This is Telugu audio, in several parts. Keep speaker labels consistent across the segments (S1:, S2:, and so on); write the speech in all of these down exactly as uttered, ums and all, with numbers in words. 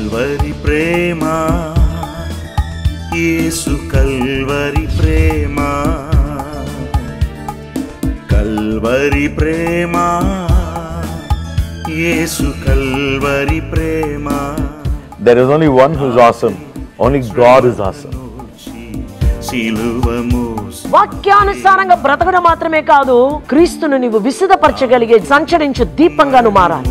S1: కల్వరి ప్రేమ యేసు కల్వరి ప్రేమ కల్వరి ప్రేమ యేసు కల్వరి ప్రేమ.
S2: There is only one who is awesome. Only God is awesome.
S3: వాక్యానుసారంగా బ్రతకడం మాత్రమే కాదు, క్రీస్తును నీవు విశుద్ధపరచగలిగే సంచరించు దీపంగా నువ్వు మారాలి.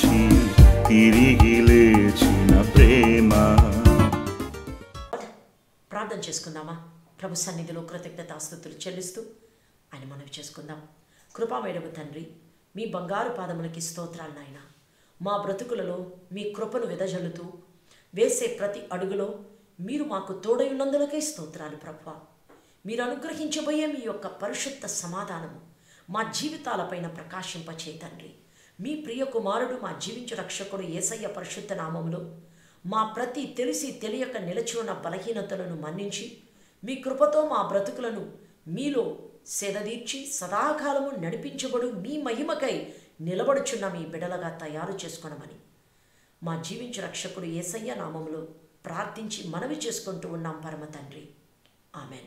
S3: ప్రార్థన చేసుకుందామా? ప్రభు సన్నిధిలో కృతజ్ఞతాస్తుతులు చెల్లిస్తూ ఆయన మనవి చేసుకుందాం. కృపామయుడవు తండ్రి, మీ బంగారు పాదములకి స్తోత్రాలు నాయన. మా బ్రతుకులలో మీ కృపను వెదజల్లుతూ వేసే ప్రతి అడుగులో మీరు మాకు తోడై ఉన్నందులకే స్తోత్రాలు ప్రభువా. మీరు అనుగ్రహించబోయే మీ యొక్క పరిశుద్ధ సమాధానము మా జీవితాలపైన ప్రకాశింపచే తండ్రి. మీ ప్రియ కుమారుడు మా జీవించు రక్షకుడు యేసయ్య పరిశుద్ధ నామములో మా ప్రతి తెలిసి తెలియక నిలిచి ఉన్న బలహీనతలను మన్నించి మీ కృపతో మా బ్రతుకులను మీలో సేదదీర్చి సదాకాలము నడిపించబడు మీ మహిమకై నిలబడుచున్న మీ బిడలగా తయారు చేసుకొనమని మా జీవించు రక్షకుడు యేసయ్య నామములో ప్రార్థించి మనవి చేసుకుంటూ ఉన్నాం పరమ తండ్రి. ఆమెన్.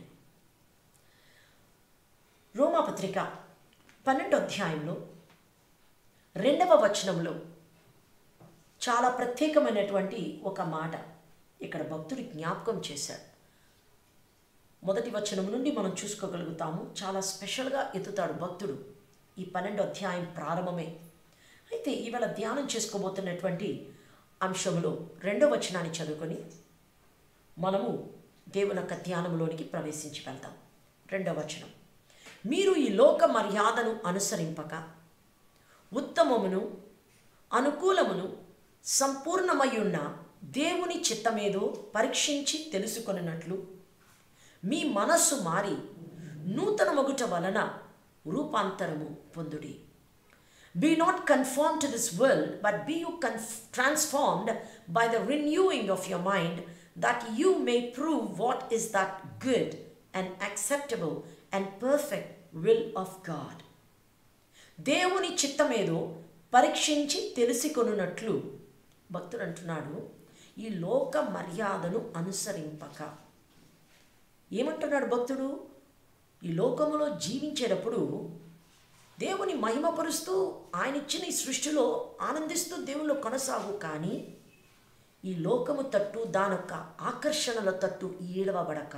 S3: రోమాపత్రిక పన్నెండో అధ్యాయంలో రెండవ వచనంలో చాలా ప్రత్యేకమైనటువంటి ఒక మాట ఇక్కడ భక్తుడు జ్ఞాపకం చేశాడు. మొదటి వచనం నుండి మనం చూసుకోగలుగుతాము. చాలా స్పెషల్గా ఎత్తుతాడు భక్తుడు ఈ పన్నెండో అధ్యాయం ప్రారంభమే. అయితే ఇవాళ ధ్యానం చేసుకోబోతున్నటువంటి అంశంలో రెండో వచనాన్ని చదువుకొని మనము దేవుని యొక్క ధ్యానంలోనికి ప్రవేశించి వెళ్తాం. రెండవ వచనం, మీరు ఈ లోక మర్యాదను అనుసరింపక ఉత్తమమును అనుకూలమును సంపూర్ణమయ్యున్న దేవుని చిత్తమేదో పరీక్షించి తెలుసుకొనున్నట్లు మీ మనస్సు మారి నూతన మగుట వలన రూపాంతరము పొందుడి. Be not conformed to this world, but be you transformed by the renewing of your mind, that you may prove what is that good and acceptable and perfect will of God. దేవుని చిత్తమేదో పరీక్షించి తెలుసుకొనున్నట్లు భక్తుడు అంటున్నాడు, ఈ లోక మర్యాదను అనుసరింపక. ఏమంటున్నాడు భక్తుడు? ఈ లోకములో జీవించేటప్పుడు దేవుని మహిమపరుస్తూ ఆయన ఇచ్చిన ఈ సృష్టిలో ఆనందిస్తూ దేవుళ్ళు కొనసాగు, కానీ ఈ లోకము తట్టు దానొక్క ఆకర్షణల తట్టు ఈడవబడక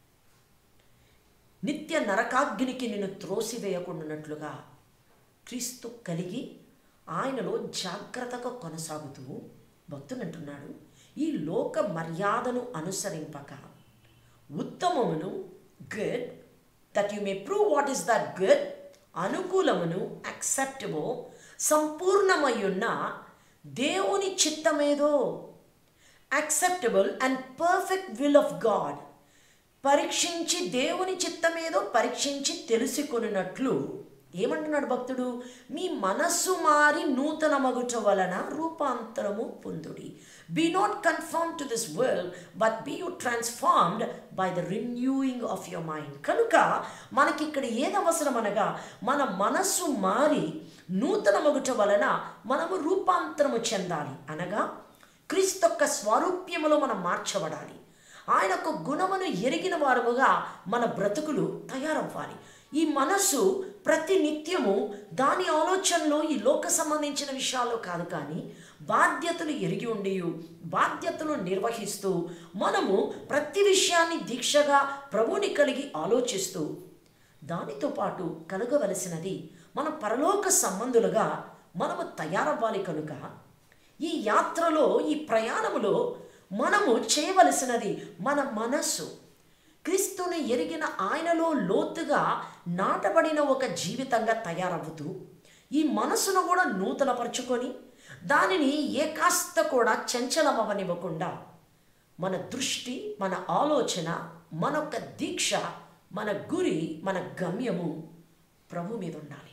S3: నిత్య నరకాగ్నికి నిన్ను త్రోసివేయకుండానట్లుగా క్రీస్తు కలిగి ఆయనలో జాగ్రత్తగా కొనసాగుతూ భక్తుడు అంటున్నాడు, ఈ లోక మర్యాదను అనుసరింపక ఉత్తమమును good that you may prove what is that good అనుకూలమును యాక్సెప్టబుల్ సంపూర్ణమయ్యున్న దేవుని చిత్తమేదో acceptable and perfect will of God పరీక్షించి దేవుని చిత్తమేదో పరీక్షించి తెలుసుకొనున్నట్లు ఏమంటున్నాడు భక్తుడు? మీ మనస్సు మారి నూతన మగుట వలన రూపాంతరము పొందుడి. Be not conformed to this world, but be you transformed by the renewing of your mind. కనుక మనకి ఇక్కడ ఏది అవసరం అనగా, మన మనస్సు మారి నూతన మగుట వలన మనము రూపాంతరము చెందాలి. అనగా క్రీస్తు యొక్క స్వరూప్యములో మనం మార్చబడాలి. ఆయన యొక్క గుణమును ఎరిగిన వారముగా మన బ్రతుకులు తయారవ్వాలి. ఈ మనస్సు ప్రతి నిత్యము దాని ఆలోచనలో ఈ లోక సంబంధించిన విషయాల్లో కాదు, కానీ బాధ్యతలు ఎరిగి ఉండి బాధ్యతలు నిర్వహిస్తూ మనము ప్రతి విషయాన్ని దీక్షగా ప్రభుని కలిగి ఆలోచిస్తూ దానితో పాటు కలగవలసినది మన పరలోక సంబంధులుగా మనము తయారవ్వాలి. కనుక ఈ యాత్రలో ఈ ప్రయాణములో మనము చేయవలసినది మన మనస్సు క్రీస్తుని ఎరిగిన ఆయనలో లోతుగా నాటబడిన ఒక జీవితంగా తయారవుతూ ఈ మనసును కూడా నూతనపరుచుకొని దానిని ఏ కాస్త కూడా చంచలమవనివ్వకుండా మన దృష్టి, మన ఆలోచన, మన యొక్క దీక్ష, మన గురి, మన గమ్యము ప్రభు మీద ఉండాలి.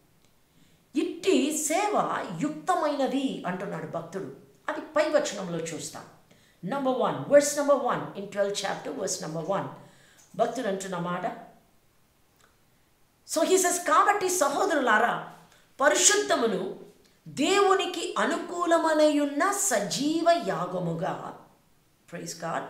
S3: ఇట్టి సేవ యుక్తమైనది అంటున్నాడు భక్తుడు. అది పై వచనంలో చూస్తాం. Number one verse number one in twelfth chapter verse number one భక్తుడు అంటున్న మాట. సో హీ సెస్, కాబట్టి సహోదరులారా పరిశుద్ధమును దేవునికి అనుకూలమనయున్న సజీవ యాగముగా, ప్రైజ్ గాడ్,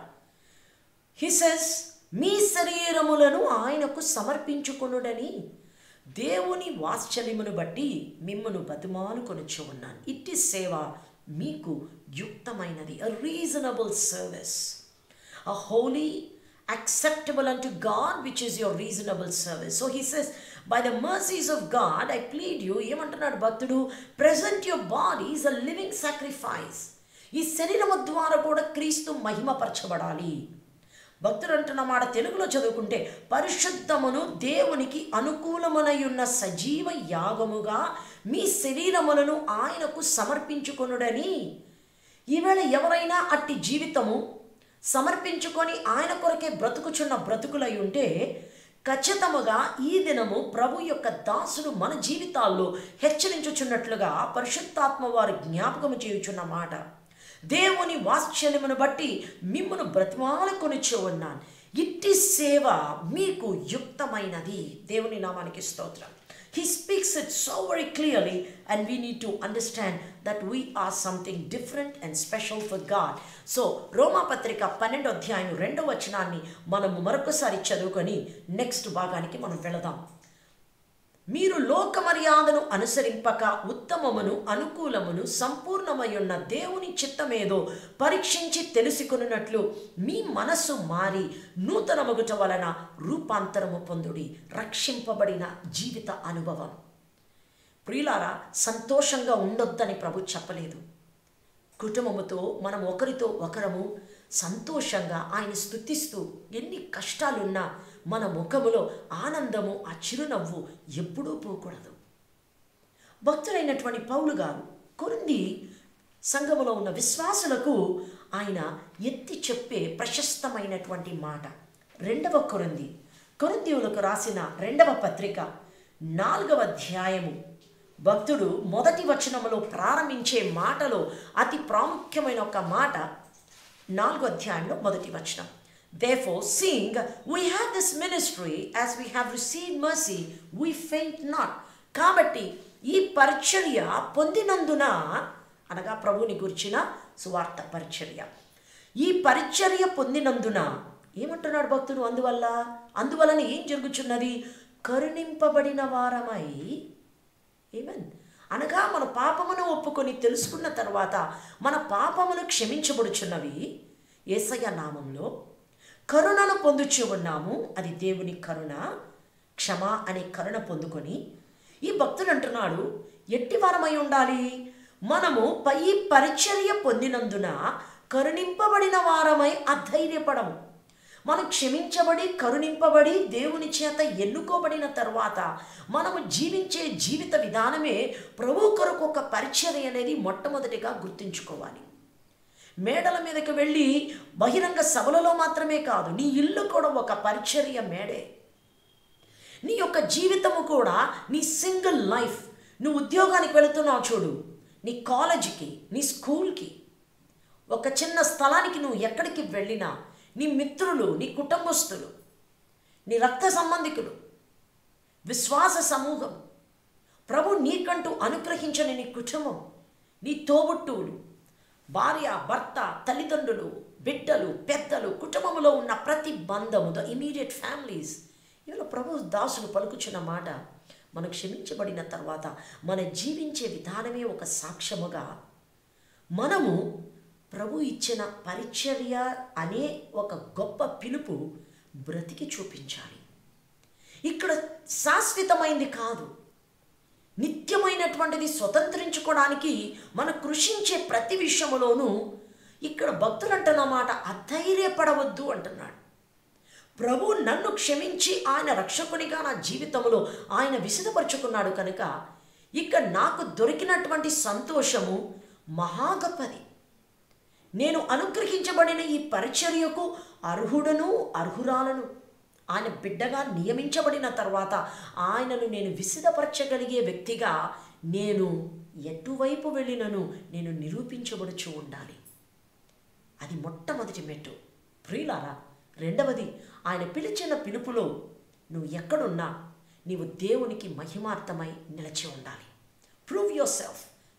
S3: హి సేస్ మీ శరీరములను ఆయనకు సమర్పించుకొనుడని దేవుని వాత్సల్యమును బట్టి మిమ్మును బతిమాలుకొనుచు ఉన్నాను. ఇట్టి సేవ మీకు యుక్తమైనది. A reasonable service, a holy, acceptable unto God, which is your reasonable service. So he says, by the mercies of God, I plead you, ఏమంటున్నాడు భక్తుడు, present your bodies a living sacrifice. ఈ శరీరము ద్వారా కూడా క్రీస్తు మహిమపరచబడాలి. భక్తుడు అంటున్న మాట తెలుగులో చదువుకుంటే, పరిశుద్ధమును దేవునికి అనుకూలమునయున్న సజీవ యాగముగా మీ శరీరములను ఆయనకు సమర్పించుకొనుడని. ఈవేళ ఎవరైనా అట్టి జీవితము సమర్పించుకొని ఆయన కొరకే బ్రతుకుచున్న బ్రతుకులై ఉంటే, ఖచ్చితముగా ఈ దినము ప్రభు యొక్క దాసుడు మన జీవితాల్లో హెచ్చరించుచున్నట్లుగా పరిశుద్ధాత్మ వారు జ్ఞాపకము చేయుచున్న మాట, దేవుని వాత్సల్యమును బట్టి మిమ్మును బ్రతిమాలుకొనుచు ఉన్నాను. ఇట్టి సేవ మీకు యుక్తమైనది. దేవుని నామానికి స్తోత్రం. He speaks it so very clearly, and we need to understand that we are something different and special for God. So రోమా పత్రిక పన్నెండో అధ్యాయం రెండో వచనాన్ని మనము మరొకసారి చదువుకొని నెక్స్ట్ భాగానికి మనం వెళదాం. మీరు లోక మర్యాదను అనుసరింపక ఉత్తమమును అనుకూలమును సంపూర్ణమయున్న దేవుని చిత్తమేదో పరీక్షించి తెలుసుకొనున్నట్లు మీ మనస్సు మారి నూతనమగుట వలన రూపాంతరము పొందుడి, రక్షింపబడిన జీవిత అనుభవం. ప్రియులారా, సంతోషంగా ఉండొద్దని ప్రభు చెప్పలేదు. కుటుంబముతో మనం ఒకరితో ఒకరము సంతోషంగా ఆయన స్తుతిస్తూ, ఎన్ని కష్టాలున్నా మన ముఖములో ఆనందము, ఆ చిరునవ్వు ఎప్పుడూ పోకూడదు. భక్తులైనటువంటి పౌలు గారు కొరింథీ సంఘములో ఉన్న విశ్వాసులకు ఆయన ఎత్తి చెప్పే ప్రశస్తమైనటువంటి మాట. రెండవ కొరింథీ కొరింథీయులకు రాసిన రెండవ పత్రిక నాలుగవ అధ్యాయము భక్తుడు మొదటి వచనములో ప్రారంభించే మాటలో అతి ప్రాముఖ్యమైన ఒక మాట, నాలుగో అధ్యాయంలో మొదటి వచనం. Therefore, seeing we have this ministry, as we have received mercy, we faint not. కాబట్టి ఈ పరిచర్య పొందినందున, అనగా ప్రభుని గురించిన సువార్త పరిచర్య, ఈ పరిచర్య పొందినందున ఏమంటున్నాడు భక్తుడు? అందువల్ల అందువలన ఏం జరుగుచున్నది? కరుణింపబడిన వారమై, ఆమేన్, అనగా మన పాపమును ఒప్పుకొని తెలుసుకున్న తర్వాత మన పాపములు క్షమించబడుచున్నవి యేసయ్య నామంలో. కరుణను పొందుచు ఉన్నాము, అది దేవుని కరుణ, క్షమ అనే కరుణ పొందుకొని ఈ భక్తుడు అంటున్నాడు, ఎట్టి వారమై ఉండాలి? మనము పై పరిచర్య పొందినందున కరుణింపబడిన వారమై అధైర్యపడము. మనం క్షమించబడి కరుణింపబడి దేవుని చేత ఎన్నుకోబడిన తర్వాత మనము జీవించే జీవిత విధానమే ప్రభు కొరకు ఒక పరిచర్య అనేది మొట్టమొదటిగా గుర్తుంచుకోవాలి. మేడల మీదకి వెళ్ళి బహిరంగ సభలలో మాత్రమే కాదు, నీ ఇల్లు కూడా ఒక పరిచర్య మేడే. నీ యొక్క జీవితము కూడా, నీ సింగిల్ లైఫ్, నువ్వు ఉద్యోగానికి వెళుతున్నావు చూడు, నీ కాలేజీకి, నీ స్కూల్కి, ఒక చిన్న స్థలానికి నువ్వు ఎక్కడికి వెళ్ళినా నీ మిత్రులు, నీ కుటుంబస్తులు, నీ రక్త సంబంధికులు, విశ్వాస సమూహం, ప్రభు నీకంటూ అనుగ్రహించని నీ కుటుంబం, నీ తోబుట్టువులు, భార్య, భర్త, తల్లిదండ్రులు, బిడ్డలు, పెద్దలు, కుటుంబంలో ఉన్న ప్రతి బంధము, ద ఇమీడియట్ ఫ్యామిలీస్. ఇవాళ ప్రభు దాసులు పలుకుచున్న మాట, మనం క్షమించబడిన తర్వాత మన జీవించే విధానమే ఒక సాక్ష్యముగా మనము ప్రభు ఇచ్చిన పరిచర్య అనే ఒక గొప్ప పిలుపు బ్రతికి చూపించాలి. ఇక్కడ శాశ్వతమైంది కాదు, నిత్యమైనటువంటిది స్వతంత్రించుకోవడానికి మన కృషించే ప్రతి విషయంలోనూ ఇక్కడ భక్తులు అంటున్న మాట, అధైర్యపడవద్దు అంటున్నాడు. ప్రభు నన్ను క్షమించి ఆయన రక్షకునిగా నా జీవితంలో ఆయన విసిదపరుచుకున్నాడు కనుక ఇక్కడ నాకు దొరికినటువంటి సంతోషము మహా గొప్పది. నేను అనుగ్రహించబడిన ఈ పరిచర్యకు అర్హుడను అర్హురాలను, ఆయన బిడ్డగా నియమించబడిన తర్వాత ఆయనను నేను విసిదపరచగలిగే వ్యక్తిగా నేను ఎటువైపు వెళ్ళినను నేను నిరూపించబడుచు ఉండాలి. అది మొట్టమొదటి మెట్టు. ప్రియులారా, రెండవది, ఆయన పిలిచిన పిలుపులో నువ్వు ఎక్కడున్నా నీవు దేవునికి మహిమార్థమై నిలిచి ఉండాలి. Prove yourself.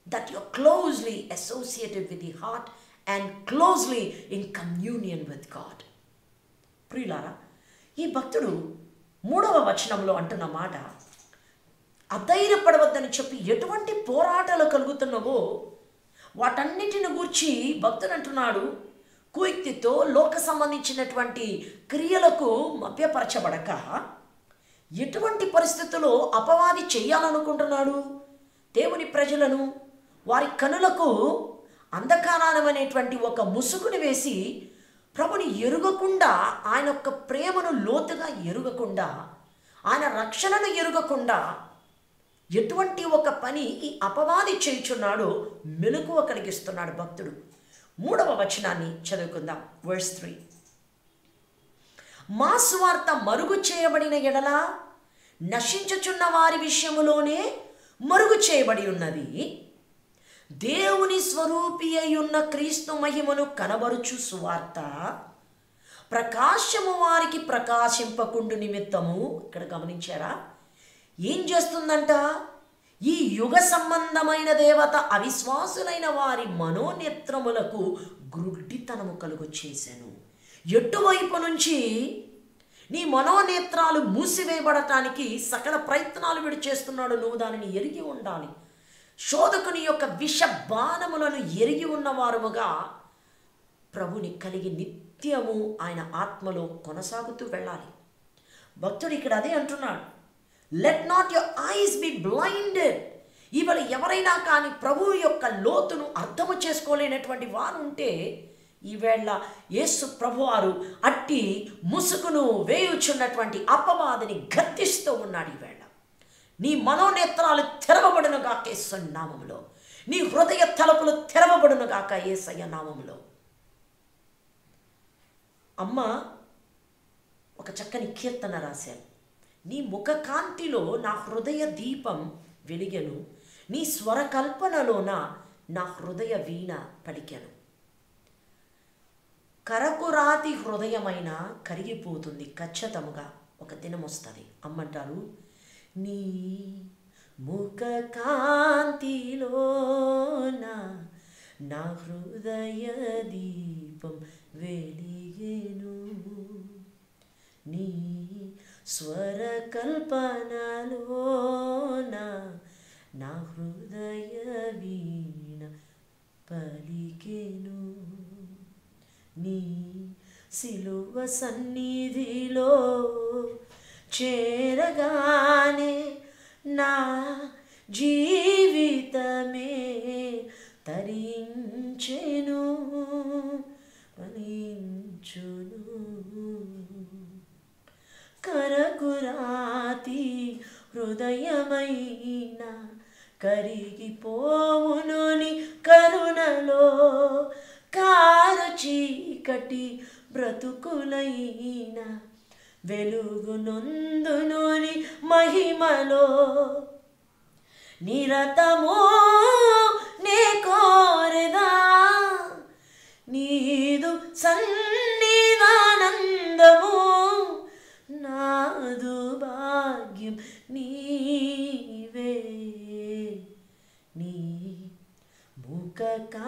S3: that you're closely associated with the heart and closely in communion with God. ప్రియులారా, ఈ భక్తుడు మూడవ వచనంలో అంటున్న మాట, అధైర్యపడవద్దని చెప్పి ఎటువంటి పోరాటాలు కలుగుతున్నావో వాటన్నిటిని గూర్చి భక్తుడు అంటున్నాడు, కుయుక్తితో లోక సంబంధించినటువంటి క్రియలకు మభ్యపరచబడక ఎటువంటి పరిస్థితుల్లో అపవాది చెయ్యాలనుకుంటున్నాడు దేవుని ప్రజలను, వారి కనులకు అంధకారమనేటువంటి ఒక ముసుగుని వేసి ప్రభుని ఎరుగకుండా, ఆయన యొక్క ప్రేమను లోతుగా ఎరుగకుండా, ఆయన రక్షణను ఎరుగకుండా ఎటువంటి ఒక పని ఈ అపవాది చేయుచున్నాడో మెలకువ కలిగిస్తున్నాడు భక్తుడు. మూడవ వచనాన్ని చదువుకుందాం, వర్స్ త్రీ. మా సువార్త మరుగు చేయబడిన ఎడల నశించుచున్న వారి విషయములోనే మరుగు చేయబడి ఉన్నది, దేవుని స్వరూపి అయి ఉన్న క్రీస్తు మహిమను కనబరుచు సువార్త ప్రకాశము వారికి ప్రకాశింపకుండు నిమిత్తము. ఇక్కడ గమనించారా, ఏం చేస్తుందంట? ఈ యుగ సంబంధమైన దేవత అవిశ్వాసులైన వారి మనోనేత్రములకు గ్రుడ్డితనము కలుగు చేశాను. ఎటువైపు నుంచి నీ మనోనేత్రాలు మూసివేయబడటానికి సకల ప్రయత్నాలు వీడు చేస్తున్నాడు, నువ్వు దానిని ఎరిగి ఉండాలి. శోధకుని యొక్క విష బాణములను ఎరిగి ఉన్నవారుగా ప్రభుని కలిగి నిత్యము ఆయన ఆత్మలో కొనసాగుతూ వెళ్ళాలి. భక్తుడు ఇక్కడ అదే అంటున్నాడు, let not your eyes be blinded. ఇవాళ ఎవరైనా కానీ ప్రభువు యొక్క లోతును అర్థము చేసుకోలేనటువంటి వారు ఉంటే ఈవేళ యేసు ప్రభువారు అట్టి ముసుగును వేయుచున్నటువంటి అపవాదిని గద్దిస్తూ ఉన్నాడు. ఈవేళ నీ మనోనేత్రాలు తెరవబడునుగాక యేసు నామములో, నీ హృదయ తలుపులు తెరవబడునుగాక యేసయ్య నామములో. అమ్మ ఒక చక్కని కీర్తన రాశారు, నీ ముఖ కాంతిలో నా హృదయ దీపం వెలిగెను, నీ స్వరకల్పనలోన నా హృదయ వీణ పలికెను. కరకురాతి హృదయమైన కరిగిపోతుంది ఖచ్చితముగా, ఒక దినం వస్తుంది. అమ్మంటారు, నీ ముఖ కాంతిలోన నా హృదయ దీపం వెలిగెను, నీ స్వర కల్పనలోన నా హృదయ వీణ పలికెను, నీ సిలువ సన్నిధిలో చేరగానే నా జీవితమే తరించెను ఫలించును. కరకురాతి హృదయమైన కరిగిపోవును నీ కరుణలో, కారు చీకటి బ్రతుకులైన వెలుగు నొందును నీ మహిమలో. నిరతమో నే కోరెదా నీదు సన్నిధానందము, నాదు భాగ్యం నీవే, నీ ముఖ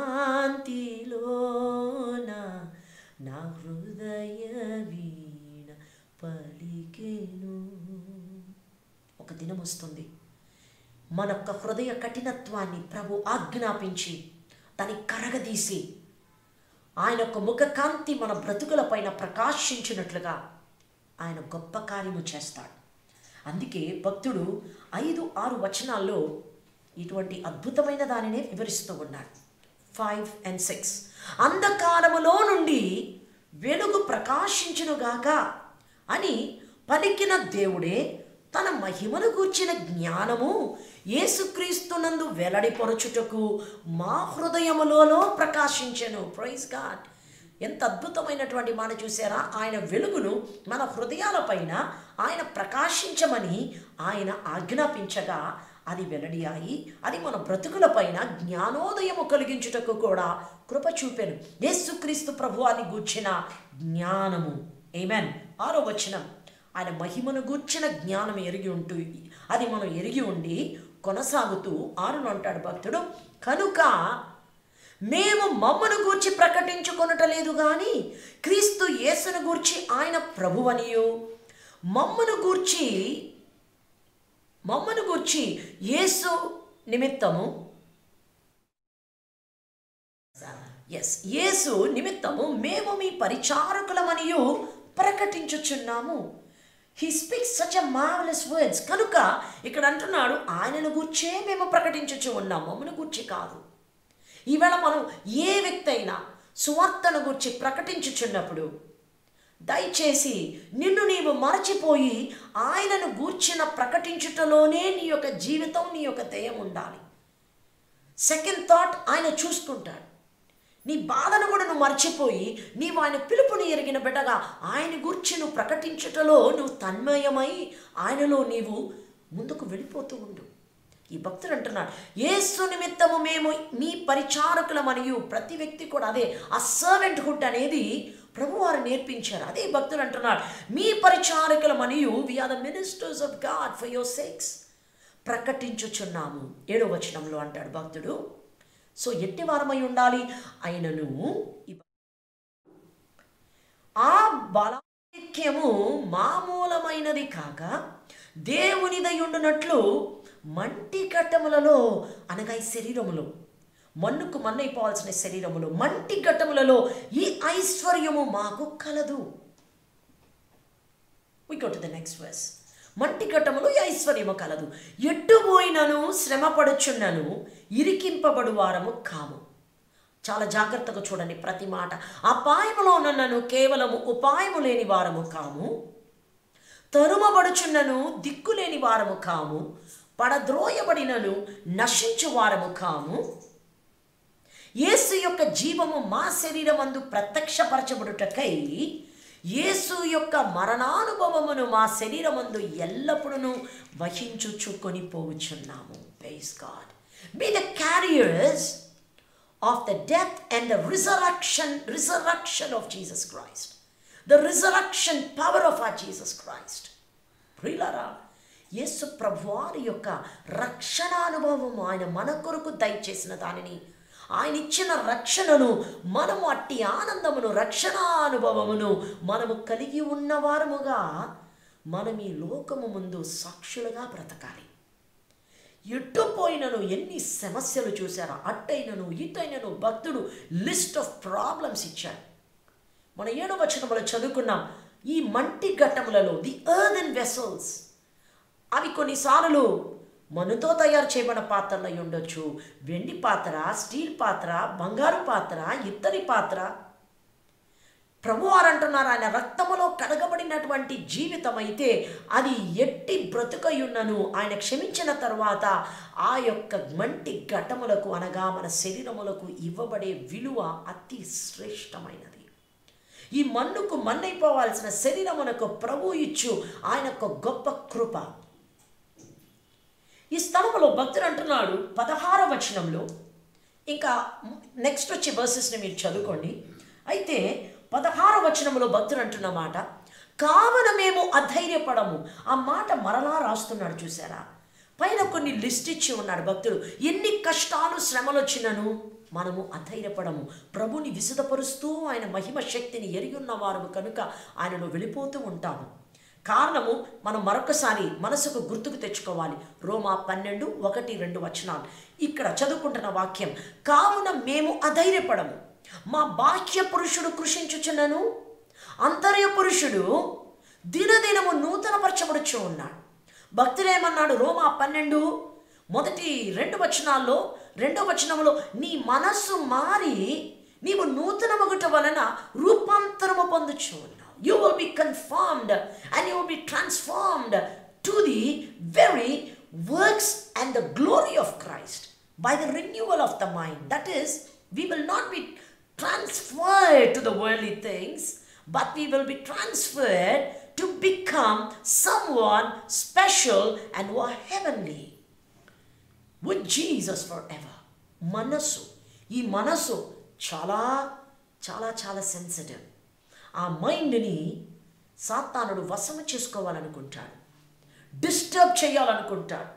S3: కాంతిలోన నా హృదయ వీణ పలికెను. ఒక దినం వస్తుంది, మన యొక్క హృదయ కఠినత్వాన్ని ప్రభు ఆజ్ఞాపించి దాన్ని కరగదీసి ఆయన యొక్క ముఖ కాంతి మన బ్రతుకుల పైన ప్రకాశించినట్లుగా ఆయన గొప్ప కార్యము చేస్తాడు. అందుకే భక్తుడు ఐదు ఆరు వచనాల్లో ఇటువంటి అద్భుతమైన దానినే వివరిస్తూ ఉన్నాడు. Five and six. అంధకారములో నుండి వెలుగు ప్రకాశించునుగాక అని పలికిన దేవుడే తన మహిమను గూర్చిన జ్ఞానము యేసుక్రీస్తునందు వెల్లడిపరచుటకు మా హృదయములలో ప్రకాశించెను. Praise God. ఎంత అద్భుతమైనటువంటి మాట చూసారా? ఆయన వెలుగును మన హృదయాలపైన ఆయన ప్రకాశించమని ఆయన ఆజ్ఞాపించగా అది వెల్లడి అయి అది మన బ్రతుకుల పైన జ్ఞానోదయము కలిగించుటకు కూడా కృప చూపెను. యేసుక్రీస్తు ప్రభువాని గూర్చిన జ్ఞానము. ఆమేన్. ఆరో వచనం, ఆయన మహిమను గూర్చిన జ్ఞానం ఎరిగి ఉంటూ అది మనం ఎరిగి ఉండి కొనసాగుతూ ఆరులో అంటాడు భక్తుడు, కనుక మేము మమ్మను గూర్చి ప్రకటించుకొనటలేదు కానీ క్రీస్తు యేసును గూర్చి ఆయన ప్రభువనియు, మమ్మను గూర్చి మమ్మను గూర్చి యేసు నిమిత్తము ఎస్ యేసు నిమిత్తము మేము మీ పరిచారకులమనియు ప్రకటించుచున్నాము. He speaks such a marvellous words. కనుక ఇక్కడ అంటున్నాడు ఆయనను గూర్చే మేము ప్రకటించుచు ఉన్నాం, మమ్మను గూర్చి కాదు. ఈవేళ మనం ఏ వ్యక్తి అయినా సువార్తను గూర్చి ప్రకటించుచున్నప్పుడు దయచేసి నిన్ను నీవు మరచిపోయి ఆయనను గూర్చిన ప్రకటించుటలోనే నీ యొక్క జీవితం, నీ యొక్క ధ్యేయం ఉండాలి. సెకండ్ థాట్ ఆయన చూసుకుంటాడు. నీ బాధను కూడా నువ్వు మర్చిపోయి నీవు ఆయన పిలుపుని ఎరిగిన బిడ్డగా ఆయన గురించి నువ్వు ప్రకటించుటలో నువ్వు తన్మయమై ఆయనలో నీవు ముందుకు వెళ్ళిపోతూ ఉండు. ఈ భక్తుడు అంటున్నాడు, యేసు నిమిత్తము మేము మీ పరిచారకులమనియు. ప్రతి వ్యక్తి కూడా అదే ఆ సర్వెంట్ హుడ్ అనేది ప్రభువారు నేర్పించారు. అదే భక్తుడు అంటున్నాడు, మీ పరిచారకులమనియు we are the ministers of God for your sakes ప్రకటించుచున్నాము. ఏడో వచనంలో అంటాడు భక్తుడు, సో ఎట్టి వారమై ఉండాలి ఆయనను. ఆ బలాధిక్యము మామూలమైనది కాక దేవునిదై ఉండునట్లు మంటి ఘట్టములలో, అనగా ఈ శరీరములో మన్నుకు మన్నైపోవాల్సిన శరీరములో మంటి ఘట్టములలో ఈ ఐశ్వర్యము మాకు కలదు. We go to the next verse. మంటి ఘట్టములో ఈ ఐశ్వర్యము కలదు, ఎట్టుపోయినను శ్రమపడుచున్నను ఇరికింపబడు వారము కాము. చాలా జాగ్రత్తగా చూడండి ప్రతి మాట. అపాయములో నన్నను కేవలము ఉపాయము లేని వారము కాము, తరుమబడుచున్నను దిక్కులేని వారము కాము, పడద్రోయబడినను నశించు వారము కాము. యేసు యొక్క జీవము మా శరీరమందు ప్రత్యక్షపరచబడుటకై యేసు యొక్క మరణానుభవమును మా శరీరమందు ఎల్లప్పుడూ వహించుచుకొని పోవుచున్నాము. Praise God. Be the carriers of the death and the resurrection resurrection of Jesus Christ, the resurrection power of our Jesus Christ. ప్రియులారా, యేసు ప్రభువారి యొక్క రక్షణానుభవము, ఆయన మన కొరకు దయచేసిన దానిని, ఆయన ఇచ్చిన రక్షణను మనము అట్టి ఆనందమును, రక్షణానుభవమును మనము కలిగి ఉన్నవారముగా మనం ఈ లోకము ముందు సాక్షులుగా బ్రతకాలి. ఎట్టుపోయినను ఎన్ని సమస్యలు చూసారా, అట్టైనను ఇటైనను భక్తుడు లిస్ట్ ఆఫ్ ప్రాబ్లమ్స్ ఇచ్చాడు. మన ఏడో వచనములో చదువుకున్నాం, ఈ మంటి ఘట్టములలో ది ఎర్తన్ వెసల్స్, అవి కొన్నిసార్లు మనుతో తయారు చేయబడిన పాత్రలు అయి ఉండొచ్చు, వెండి పాత్ర, స్టీల్ పాత్ర, బంగారు పాత్ర, ఇత్తడి పాత్ర. ప్రభువారు అంటున్నారు ఆయన రక్తములో కడగబడినటువంటి జీవితం అయితే అది ఎట్టి బ్రతుకయున్నను ఆయన క్షమించిన తర్వాత ఆ యొక్క మంటి ఘటములకు, అనగా మన శరీరములకు ఇవ్వబడే విలువ అతి శ్రేష్టమైనది. ఈ మన్నుకు మన్నైపోవాల్సిన శరీరమునకు ప్రభు ఇచ్చు ఆయన యొక్క గొప్ప కృప. ఈ స్థలంలో భక్తుడు అంటున్నాడు పదహార వచనంలో, ఇంకా నెక్స్ట్ వచ్చే వర్సెస్ని మీరు చదువుకోండి. అయితే పదహార వచనంలో భక్తుడు అంటున్న మాట, కావున మేము అధైర్యపడము. ఆ మాట మరలా రాస్తున్నాడు చూసారా. పైన కొన్ని లిస్ట్ ఇచ్చి ఉన్నాడు భక్తుడు. ఎన్ని కష్టాలు శ్రమలు వచ్చినను మనము అధైర్యపడము. ప్రభుని విశుద్ధపరుస్తూ ఆయన మహిమ శక్తిని ఎరిగి ఉన్నవారు కనుక ఆయనలో వెళ్ళిపోతూ ఉంటాము. కారణము మనం మరొకసారి మనసుకు గుర్తుకు తెచ్చుకోవాలి. రోమా పన్నెండు ఒకటి రెండు వచనాలు ఇక్కడ చదువుకుంటున్న వాక్యం, కావున మేము అధైర్యపడము. మా బాహ్య పురుషుడు కృషించుచున్నను అంతర్య పురుషుడు దినదినము నూతనపరచబడుచు ఉన్నాడు. భక్తుడేమన్నాడు రోమా పన్నెండు మొదటి రెండు వచనాల్లో, రెండో వచనంలో నీ మనస్సు మారి నీవు నూతన మగుట వలన రూపాంతరము పొందుచు ఉన్నావు. You will be conformed and you will be transformed to the very works and the glory of Christ by the renewal of the mind. That is, we will not be transferred to the worldly things, but we will be transferred to become someone special and who are heavenly with Jesus forever. Manasu. ఈ మనసు చాలా చాలా చాలా సెన్సిటివ్. ఆ మైండ్ని సాతానుడు వశము చేసుకోవాలనుకుంటాడు, డిస్టర్బ్ చేయాలనుకుంటాడు.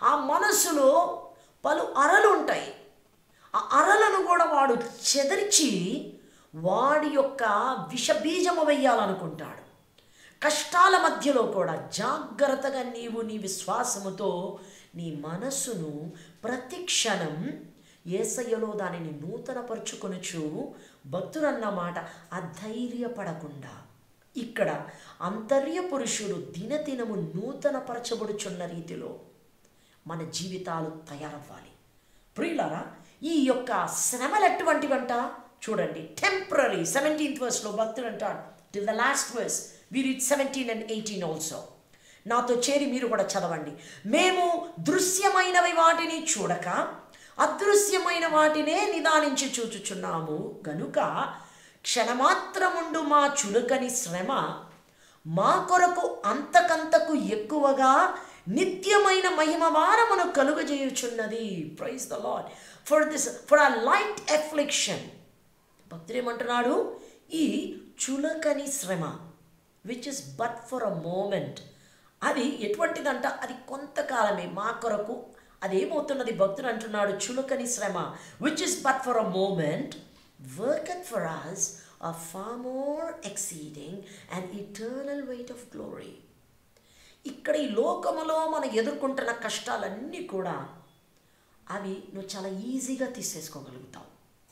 S3: ఆ మనస్సులో పలు అరలు ఉంటాయి. ఆ అరలను కూడా వాడు చెదర్చి వాడి యొక్క విషబీజము వేయాలనుకుంటాడు. కష్టాల మధ్యలో కూడా జాగ్రత్తగా నీవు నీ విశ్వాసముతో నీ మనస్సును ప్రతి క్షణం యేసయ్యలో దానిని నూతనపరుచుకొనుచు భక్తుడన్న మాట అధైర్యపడకుండా ఇక్కడ అంతర్య పురుషుడు దినదినము నూతనపరచబడుచున్న రీతిలో మన జీవితాలు తయారవ్వాలి. ప్రియులారా, ఈ యొక్క శ్రమలు ఎటువంటివంట చూడండి. టెంపరరీ. సెవెంటీన్త్ వర్స్లో భక్తుడు అంటాడు, till the last verse we read seventeen and eighteen also. నాతో చేరి మీరు కూడా చదవండి. మేము దృశ్యమైనవి వాటిని చూడక అదృశ్యమైన వాటినే నిదానించి చూచుచున్నాము గనుక క్షణమాత్రముండు మా చులకని శ్రమ మా కొరకు అంతకంతకు ఎక్కువగా నిత్యమైన మహిమ భారమును కలుగజేయుచున్నది. Praise the Lord for this for a light affliction. భక్తుడు ఏమంటున్నాడు, ఈ చులకని శ్రమ which is but for a moment, అది ఎటువంటిదంట, అది కొంతకాలమే మా కొరకు. అదేమవుతున్నది భక్తుడు అంటున్నాడు, చులకని శ్రమ which is but for a moment worketh for us a far more exceeding and eternal weight of glory. ఇక్కడ ఈ లోకములో మనం ఎదుర్కొంటున్న కష్టాలన్నీ కూడా అవి నువ్వు చాలా ఈజీగా తీసేసుకోగలుగుతావు.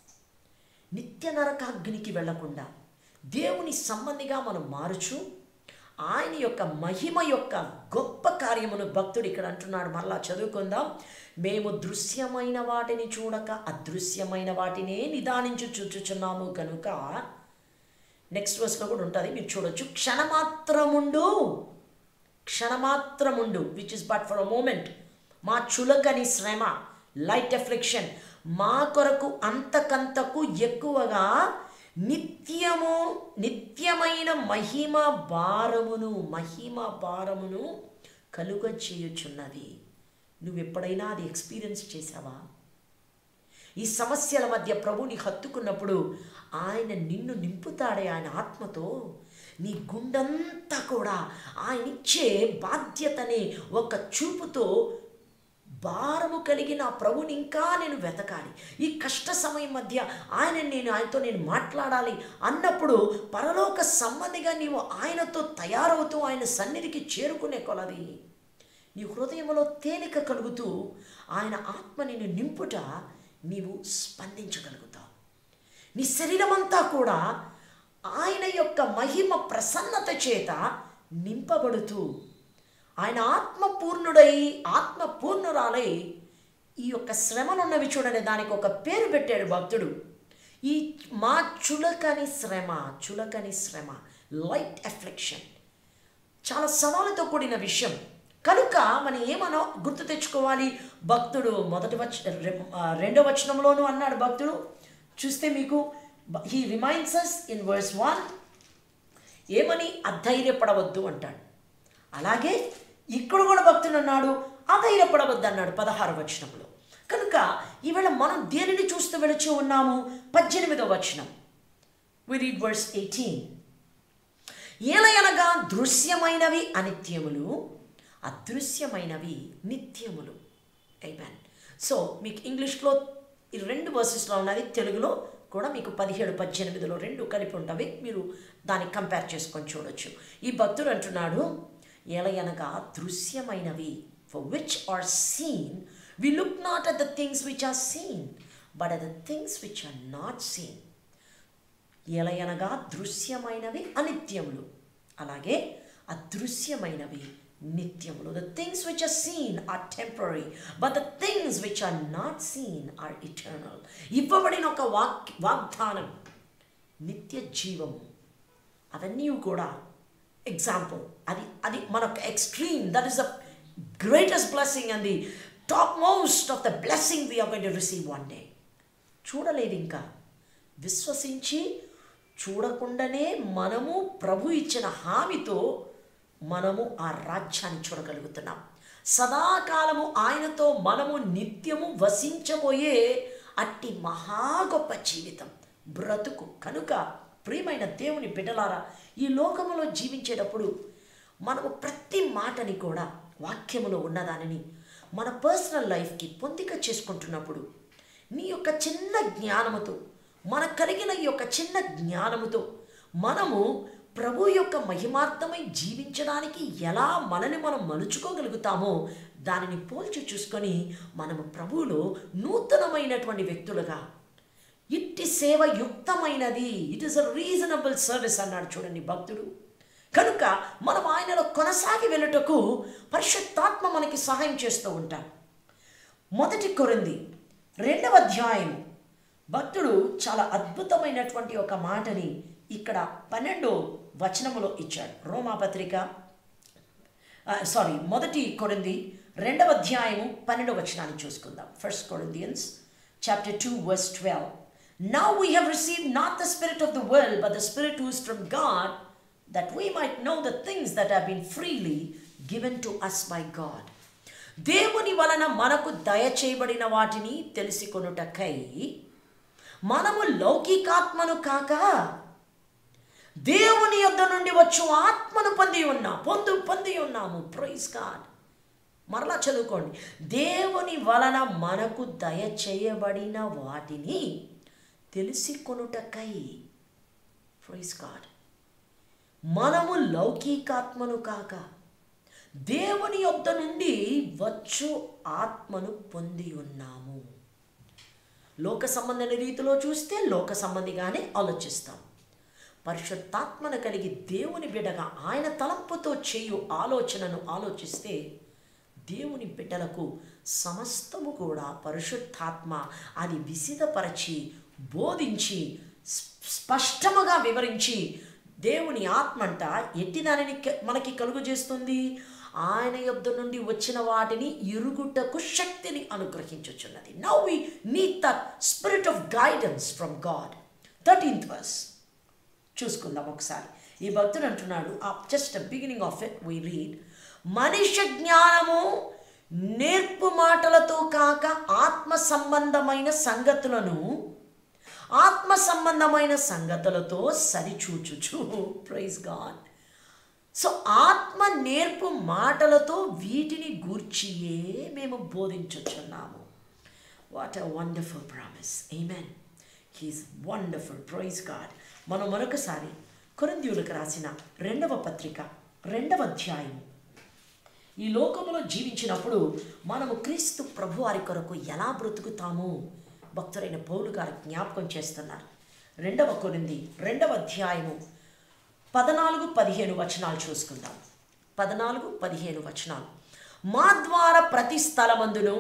S3: నిత్య నరకాగ్నికి వెళ్లకుండా దేవుని సంబంధిగా మనం మారుచు ఆయన యొక్క మహిమ యొక్క గొప్ప కార్యమును భక్తుడు ఇక్కడ అంటున్నాడు. మరలా చదువుకుందాం. మేము దృశ్యమైన వాటిని చూడక అదృశ్యమైన వాటినే నిదానించి చూచుచున్నాము కనుక. నెక్స్ట్ వర్స్లో కూడా ఉంటుంది, మీరు చూడొచ్చు. క్షణమాత్రముండు క్షణమాత్రముండు which is but for a moment మా చులకని శ్రమ లైట్ ఎఫ్లిక్షన్ మా కొరకు అంతకంతకు ఎక్కువగా నిత్యము నిత్యమైన మహిమ భారమును మహిమ భారమును కలుగ చేయుచున్నది. నువ్వు ఎప్పుడైనా అది ఎక్స్పీరియన్స్ చేసావా? ఈ సమస్యల మధ్య ప్రభుని హత్తుకున్నప్పుడు ఆయన నిన్ను నింపుతాడే ఆయన ఆత్మతో. నీ గుండంతా కూడా ఆయన ఇచ్చే బాధ్యతని ఒక చూపుతో భారము కలిగిన ప్రభుని ఇంకా నేను వెతకాలి, ఈ కష్ట సమయం మధ్య ఆయన నేను ఆయనతో నేను మాట్లాడాలి అన్నప్పుడు పరలోక సంబంధిగా నీవు ఆయనతో తయారవుతూ ఆయన సన్నిధికి చేరుకునే కొలది నీ హృదయంలో తేలిక కలుగుతూ ఆయన ఆత్మ నిన్ను నింపుట నీవు స్పందించగలుగుతావు. నీ శరీరం అంతా కూడా ఆయన యొక్క మహిమ ప్రసన్నత చేత నింపబడుతూ ఆయన ఆత్మపూర్ణుడై ఆత్మపూర్ణురాలై ఈ యొక్క శ్రమలు ఉన్నవి చూడండి, దానికి ఒక పేరు పెట్టాడు భక్తుడు. ఈ మా చులకని శ్రమ చులకని శ్రమ లైట్ ఎఫ్లిక్షన్ చాలా సవాలుతో కూడిన విషయం కనుక మనం ఏమనో గుర్తు తెచ్చుకోవాలి. భక్తుడు మొదటి వచ రెండో వచనంలోనూ అన్నాడు భక్తుడు, చూస్తే మీకు he reminds us in verse one ఏమని అధైర్యపడవద్దు అంటాడు. అలాగే ఇక్కడ కూడా భక్తుడు అన్నాడు అధైర్యపడవద్దు అన్నాడు పదహారు వచనంలో. కనుక ఈవేళ మనం దేనిని చూస్తూ వెళుచూ ఉన్నాము? పద్దెనిమిదవ వచనం. We read verse eighteen. ఏలయనగా దృశ్యమైనవి అనిత్యములు, అదృశ్యమైనవి నిత్యములు. ఆమేన్. సో మీకు ఇంగ్లీష్లో ఈ రెండు వర్సెస్లో ఉన్నది, తెలుగులో కూడా మీకు పదిహేడు పద్దెనిమిదిలో రెండు కలిపి ఉంటవి, మీరు దాన్ని కంపేర్ చేసుకొని చూడొచ్చు. ఈ భక్తుడు అంటున్నాడు ఏలయనగా దృశ్యమైనవి, for which are seen we look not at the things which are seen but at the things which are not seen. ఏలయనగా దృశ్యమైనవి అనిత్యములు, అలాగే అదృశ్యమైనవి నిత్యములు. The things which are seen are temporary but the things which are not seen are eternal. ఇవ్వబడిన ఒక వాక్ వాగ్దానం నిత్య జీవము, అవన్నీ కూడా ఎగ్జాంపుల్. అది అది మనకు extreme, that is the greatest blessing and the top most of the blessing we are going to receive one day. చూడలేదు ఇంకా, విశ్వసించి చూడకుండానే మనము ప్రభు ఇచ్చిన హామీతో మనము ఆ రాజ్యాన్ని చూడగలుగుతున్నాం. సదాకాలము ఆయనతో మనము నిత్యము వసించబోయే అట్టి మహా గొప్ప జీవితం బ్రతుకు. కనుక ప్రియమైన దేవుని బిడ్డలారా, ఈ లోకములో జీవించేటప్పుడు మనము ప్రతి మాటని కూడా వాక్యములో ఉన్నదానిని మన పర్సనల్ లైఫ్కి పొందిక చేసుకుంటున్నప్పుడు నీ యొక్క చిన్న జ్ఞానముతో, మనకు కలిగిన ఈ యొక్క చిన్న జ్ఞానముతో మనము ప్రభు యొక్క మహిమార్థమై జీవించడానికి ఎలా మనని మనం మలుచుకోగలుగుతామో దానిని పోల్చి చూసుకొని మనము ప్రభువులో నూతనమైనటువంటి వ్యక్తులుగా, ఇట్టి సేవ యుక్తమైనది, it is a reasonable service అన్నాడు చూడండి భక్తుడు. కనుక మనం ఆయనలో కొనసాగి వెళ్ళుటకు పరిశుద్ధాత్మ మనకి సహాయం చేస్తూ ఉంటాం. మొదటి కొరింథీ రెండవ అధ్యాయం భక్తుడు చాలా అద్భుతమైనటువంటి ఒక మాటని ఇక్కడ పన్నెండో వచనములో ఇచ్చాడు. రోమాపత్రిక సారీ మొదటి కొరింథీ రెండవ అధ్యాయము పన్నెండవ వచనాన్ని చూసుకుందాం. First Corinthians chapter two verse twelve. Now we have received not the spirit of the world, but the Spirit who is from God, that we might know the things that have been freely given to us by God. దేవుని వలన మనకు దయచేయబడిన వాటిని తెలుసుకొనుటకై మనము లౌకికాత్మను కాక దేవుని యొద్ద నుండి వచ్చు ఆత్మను పొంది ఉన్నాం పొందు పొంది ఉన్నాము. Praise God. మరలా చదువుకోండి. దేవుని వలన మనకు దయచేయబడిన వాటిని తెలుసుకొనుటకై. Praise God. మనము లౌకికాత్మను కాక దేవుని యొద్ద నుండి వచ్చు ఆత్మను పొంది ఉన్నాము. లోక సంబంధమైన రీతిలో చూస్తే లోక సంబంధిగానే ఆలోచిస్తాం. పరిశుద్ధాత్మను కలిగి దేవుని బిడ్డగా ఆయన తలంపుతో చేయు ఆలోచనను ఆలోచిస్తే దేవుని బిడ్డలకు సమస్తము కూడా పరిశుద్ధాత్మ అది విసిదపరచి బోధించి స్పష్టముగా వివరించి దేవుని ఆత్మ అంట ఎట్టి దానిని మనకి కలుగు చేస్తుంది. ఆయన యొద్ద నుండి వచ్చిన వాటిని ఇరుగుటకు శక్తిని అనుగ్రహించుచున్నది. Now we need that spirit of guidance from God. Thirteenth verse చూసుకుందాం ఒకసారి. ఈ భక్తుడు అంటున్నాడు, just beginning of it we read, మనుష్య జ్ఞానము నేర్పు మాటలతో కాక ఆత్మ సంబంధమైన సంగతులను ఆత్మ సంబంధమైన సంగతులతో సరిచూచుచు. Praise God. సో ఆత్మ నేర్పు మాటలతో వీటిని గూర్చియే మేము బోధించుచున్నాము. What a wonderful promise. Amen. He is wonderful. Praise God. మనం మరొకసారి కొరింథీయులకు రాసిన రెండవ పత్రిక రెండవ అధ్యాయం. ఈ లోకంలో జీవించినప్పుడు మనము క్రీస్తు ప్రభువారి కొరకు ఎలా బ్రతుకుతాము భక్తుడైన పౌలు గారు జ్ఞాపకం చేస్తున్నారు. రెండవ కొరింథీ రెండవ అధ్యాయము పద్నాలుగు పదిహేను వచనాలు చూసుకుందాం. పద్నాలుగు పదిహేను వచనాలు. మా ద్వారా ప్రతి స్థలమందును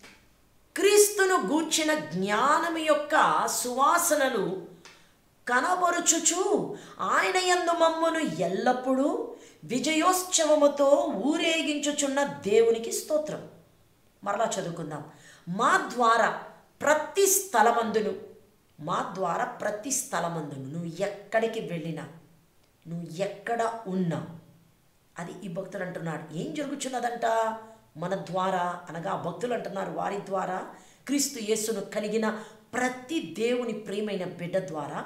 S3: క్రీస్తును గూర్చిన జ్ఞానం యొక్క సువాసనలు కనబరుచుచు ఆయన యందు మమ్మును ఎల్లప్పుడూ విజయోత్సవముతో ఊరేగించుచున్న దేవునికి స్తోత్రం. మరలా చదువుకుందాం. మా ద్వారా ప్రతి స్థలమందును మా ద్వారా ప్రతి స్థలమందును నువ్వు ఎక్కడికి వెళ్ళినా, నువ్వు ఎక్కడ ఉన్నా, అది ఈ భక్తులు అంటున్నాడు. ఏం జరుగుతున్నదంట? మన ద్వారా అనగా భక్తులు అంటున్నారు వారి ద్వారా, క్రీస్తు యేసును కలిగిన ప్రతి దేవుని ప్రియమైన బిడ్డ ద్వారా,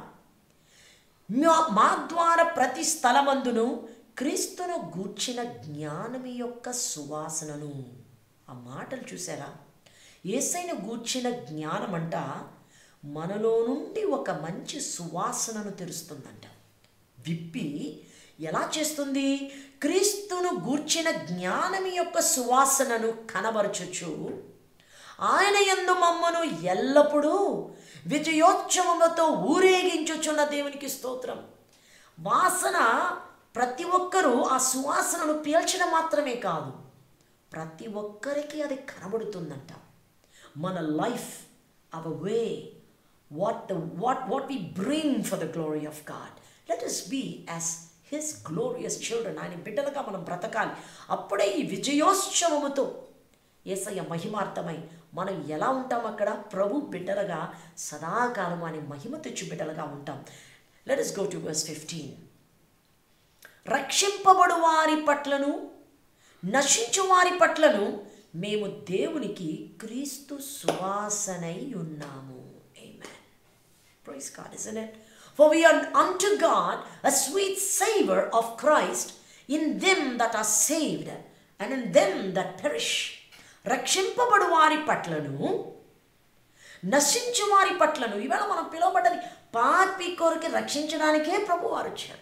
S3: మా ద్వారా ప్రతి స్థలమందును క్రీస్తును గూర్చిన జ్ఞానం యొక్క సువాసనను. ఆ మాటలు చూసారా? యేసయ్యను గూర్చిన జ్ఞానం అంట మనలో నుండి ఒక మంచి సువాసనను తెరుస్తుందంట. విప్పి ఎలా చేస్తుంది? క్రీస్తును గూర్చిన జ్ఞానం యొక్క సువాసనను కనబరచుచు ఆయన యందు మమ్మను ఎల్లప్పుడూ విజయోత్సవముతో ఊరేగించుచున్న దేవునికి స్తోత్రం. వాసన ప్రతి ఒక్కరూ ఆ సువాసనను పీల్చడం మాత్రమే కాదు, ప్రతి ఒక్కరికి అది కనబడుతుందంట. మన life, our way, what the what what we bring for the glory of God. Let us be as his glorious children. ఆయన బిడ్డలుగా మనం బ్రతకాలి. అప్పుడే ఈ విజయోత్సవముతో యేసయ్య మహిమార్థమై మనం ఎలా ఉంటాం అక్కడ? ప్రభు బిడ్డలుగా సదాకాలం అని మహిమ తెచ్చు బిడ్డలుగా ఉంటాం. Let us go to verse fifteen. రక్షింపబడు వారి పట్లను నశించు వారి పట్లను మేము దేవునికి క్రీస్తు సువాసనై ఉన్నాము. Amen. Praise God, isn't it? For we are unto God a sweet savor of Christ in them that are saved and in them that perish. రక్షింపబడు వారి పట్లను, నశించు వారి పట్లను. ఇవాళ మనం పిలువబడ్డది పాపి కొరకు రక్షించడానికే ప్రభు వారు వచ్చారు.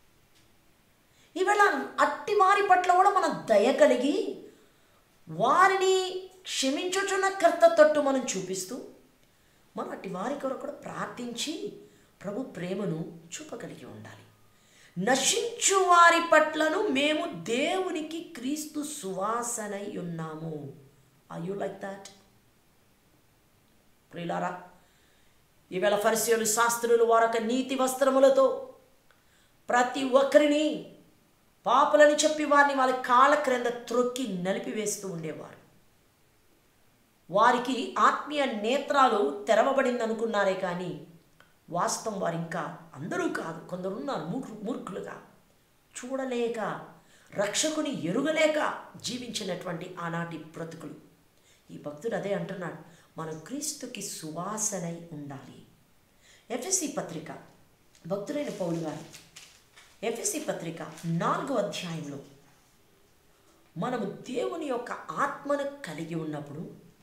S3: ఇవాళ అట్టి వారి పట్ల కూడా మనం దయ కలిగి వారిని క్షమించుచున్న కర్త తట్టు మనం చూపిస్తూ మనం అట్టి వారి కొరకు కూడా ప్రార్థించి ప్రభు ప్రేమను చూపగలిగి ఉండాలి. నశించు వారి పట్లను మేము దేవునికి క్రీస్తు సువాసనై ఉన్నాము. Are you like that? ప్రియులారా, ఈవేళ ఫరిసీయులు శాస్త్రులు వారొక నీతి వస్త్రములతో ప్రతి ఒక్కరిని పాపులని చెప్పి వారిని వాళ్ళ కాళ్ళ క్రింద త్రొక్కి నలిపివేస్తూ ఉండేవారు. వారికి ఆత్మీయ నేత్రాలు తెరవబడింది అనుకున్నారే కానీ వాస్తవం వారు ఇంకా అందరూ కాదు, కొందరున్నారు మూర్ఖు మూర్ఖులుగా చూడలేక రక్షకుని ఎరుగలేక జీవించినటువంటి ఆనాటి బ్రతుకులు. ఈ భక్తుడు అదే అంటున్నాడు, మనం క్రీస్తుకి సువాసనై ఉండాలి. ఎఫెసీ పత్రిక భక్తుడైన పౌలు గారు ఎఫెసీ పత్రిక నాలుగో అధ్యాయంలో మనము దేవుని యొక్క ఆత్మను కలిగి ఉన్నప్పుడు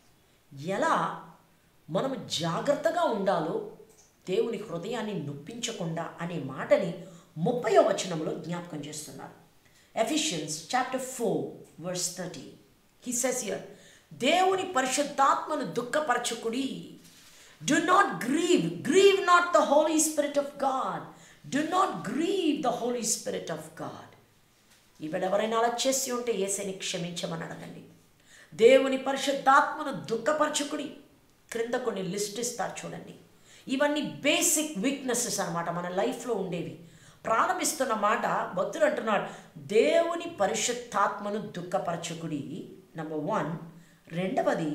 S3: ఎలా మనము జాగ్రత్తగా ఉండాలో దేవుని హృదయాన్ని నొప్పించకుండా అనే మాటని ముప్పయో వచనంలో జ్ఞాపకం చేస్తున్నారు. Ephesians chapter four verse thirty he says here, దేవుని పరిశుద్ధాత్మను దుఃఖపరచుకుడి. Do not grieve, grieve not the Holy Spirit of God. Do not grieve the Holy Spirit of God. ఈవేళ ఎవరైనా అలా చేసి ఉంటే యేసుని క్షమించమని అడగండి. దేవుని పరిశుద్ధాత్మను దుఃఖపరచుకుడి. క్రింద కొన్ని లిస్ట్ ఇస్తారు చూడండి. ఇవన్నీ బేసిక్ వీక్నెసెస్ అన్నమాట మన లైఫ్లో ఉండేవి. ప్రారంభిస్తున్న మాట భక్తుడు అంటున్నాడు, దేవుని పరిశుద్ధాత్మను దుఃఖపరచుకుడి. Number one. రెండవది,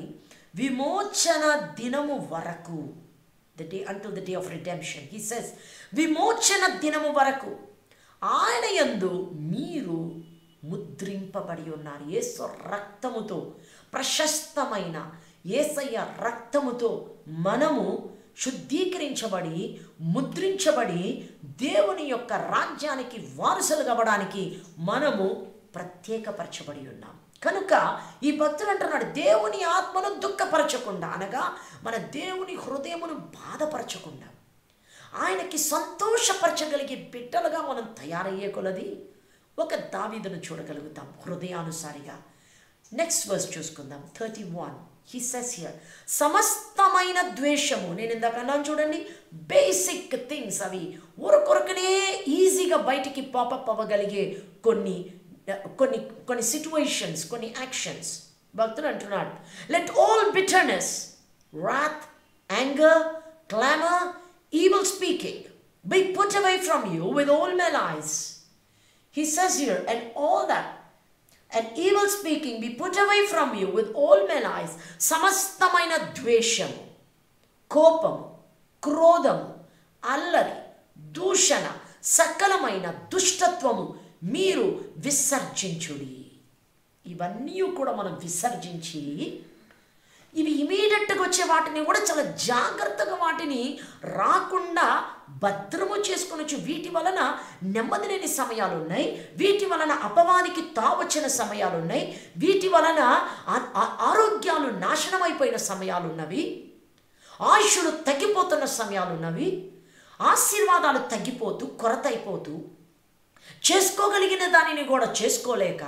S3: విమోచన దినము వరకు, the day until the day of redemption. He says విమోచన దినము వరకు ఆయన యందు మీరు ముద్రింపబడి ఉన్నారు. యేసు రక్తముతో, ప్రశస్తమైన యేసయ్య రక్తముతో మనము శుద్ధీకరించబడి ముద్రించబడి దేవుని యొక్క రాజ్యానికి వారసులు కావడానికి మనము ప్రత్యేకపరచబడి ఉన్నాం. కనుక ఈ భక్తుడు అంటున్నాడు, దేవుని ఆత్మను దుఃఖపరచకుండా, అనగా మన దేవుని హృదయమును బాధపరచకుండా ఆయనకి సంతోషపరచగలిగే బిడ్డలుగా మనం తయారయ్యే కొలది ఒక దావీదును చూడగలుగుతాం హృదయానుసారిగా. నెక్స్ట్ వర్స్ చూసుకుందాం, thirty one. He says here, సమస్తమైన ద్వేషము. నేను ఇందాక అన్నాను చూడండి, బేసిక్ థింగ్స్, అవి ఊరకొరకనే ఈజీగా బయటికి పాపప్ అవ్వగలిగే కొన్ని కొన్ని కొన్ని సిచ్యువేషన్స్, కొన్ని యాక్షన్స్. భక్తులు అంటున్నాడు, let all bitterness, wrath, anger, clamor, evil speaking be put away from you with all malice. He says here, and all that, and evil speaking be put away from you with all malice. సమస్తమైన ద్వేషము, కోపము, క్రోధము, అల్లరి, దూషణ, సకలమైన దుష్టత్వము మీరు విసర్జించుడి. ఇవన్నీ కూడా మనం విసర్జించి, ఇవి ఇమీడియట్గా వచ్చే వాటిని కూడా చాలా జాగ్రత్తగా వాటిని రాకుండా భద్రము చేసుకొనొచ్చు. వీటి వలన నెమ్మది లేని సమయాలు ఉన్నాయి, వీటి వలన అపవాదికి తావచ్చిన సమయాలు ఉన్నాయి, వీటి వలన ఆరోగ్యాలు నాశనమైపోయిన సమయాలు ఉన్నవి, ఆయుష్లు తగ్గిపోతున్న సమయాలు ఉన్నవి, ఆశీర్వాదాలు తగ్గిపోతూ కొరత అయిపోతూ చేసుకోగలిగిన దానిని కూడా చేసుకోలేక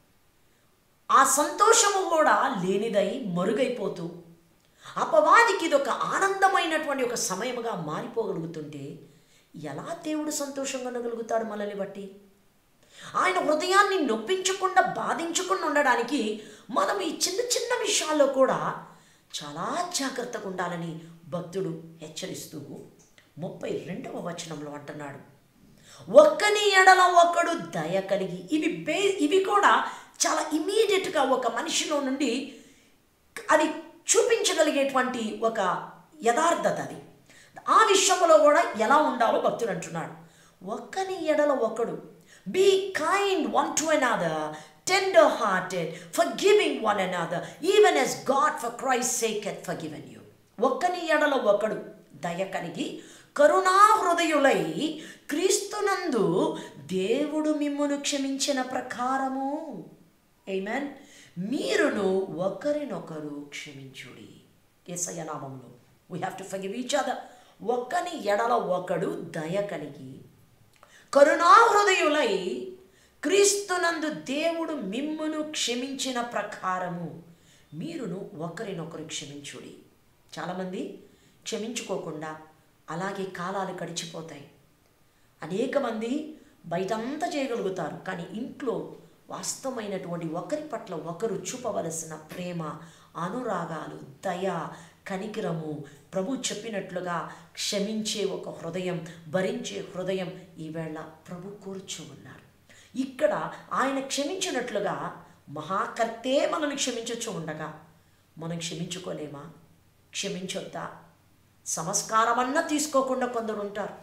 S3: ఆ సంతోషము కూడా లేనిదై మరుగైపోతూ అపవాదికి ఇది ఒక ఆనందమైనటువంటి ఒక సమయముగా మారిపోగలుగుతుంటే ఎలా దేవుడు సంతోషంగా ఉండగలుగుతాడు మనల్ని బట్టి? ఆయన హృదయాన్ని నొప్పించకుండా బాధించకుండా ఉండడానికి మనం ఈ చిన్న చిన్న విషయాల్లో కూడా చాలా జాగ్రత్తగా ఉండాలని భక్తుడు హెచ్చరిస్తూ ముప్పై రెండవ వచనంలో అంటున్నాడు, ఒక్కని ఎడల ఒకడు దయ కలిగి. ఇవి బే ఇవి కూడా చాలా ఇమీడియట్గా ఒక మనిషిలో నుండి అది చూపించగలిగేటువంటి ఒక యథార్థత. అది ఆ విషయంలో కూడా ఎలా ఉండాలో భక్తుడు అంటున్నాడు, ఒక్కని ఎడల ఒకడు, be kind one to another, tender hearted, forgiving one another, even as God for Christ's sake hath forgiven you. ఒక్కని ఎడల ఒకడు దయ కలిగి కరుణా హృదయులై క్రీస్తునందు దేవుడు మిమ్మును క్షమించిన ప్రకారము, ఆమేన్, మీరును ఒకరినొకరు క్షమించుడి. యేసయ్య నామములో we have to forgive each other. ఒకని ఎడల ఒకడు దయ కలిగి కరుణాహృదయులై క్రీస్తునందు దేవుడు మిమ్మును క్షమించిన ప్రకారము మీరును ఒకరినొకరు క్షమించుడి. చాలామంది క్షమించుకోకుండా అలాగే కాలాలు గడిచిపోతాయి. అనేక మంది బయటంతా చేయగలుగుతారు, కానీ ఇంట్లో వాస్తవమైనటువంటి ఒకరి పట్ల ఒకరు చూపవలసిన ప్రేమ, అనురాగాలు, దయ, కనికరము, ప్రభు చెప్పినట్లుగా క్షమించే ఒక హృదయం, భరించే హృదయం ఈవేళ ప్రభు కోరుచు ఉన్నారు. ఇక్కడ ఆయన క్షమించినట్లుగా మహాకర్తే మనల్ని క్షమించచ్చు ఉండగా మనం క్షమించుకోలేమా? క్షమించొద్దా? సంస్కారమన్నా తీసుకోకుండా కొందరు ఉంటారు.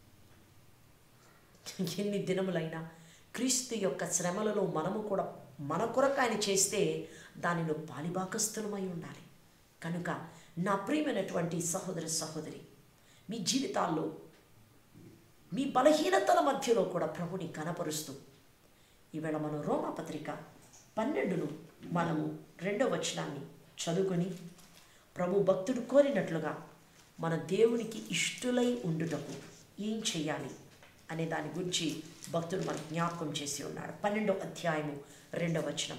S3: ఎన్ని దినములైనా క్రీస్తు యొక్క శ్రమలలో మనము కూడా మన కొరకు ఆయన చేస్తే దానిలో పాలిభాగస్థులమై ఉండాలి. కనుక నా ప్రియమైనటువంటి సహోదర సహోదరి, మీ జీవితాల్లో మీ బలహీనతల మధ్యలో కూడా ప్రభుని కనపరుస్తూ ఈవేళ మనం రోమాపత్రిక పన్నెండును మనము రెండవ వచనాన్ని చదువుకొని ప్రభు భక్తుడు కోరినట్లుగా మన దేవునికి ఇష్టులై ఉండుటకు ఏం చేయాలి అనే దాని గురించి భక్తుడు మనకు జ్ఞాపకం చేసి ఉన్నాడు. పన్నెండవ అధ్యాయము రెండవ వచనం.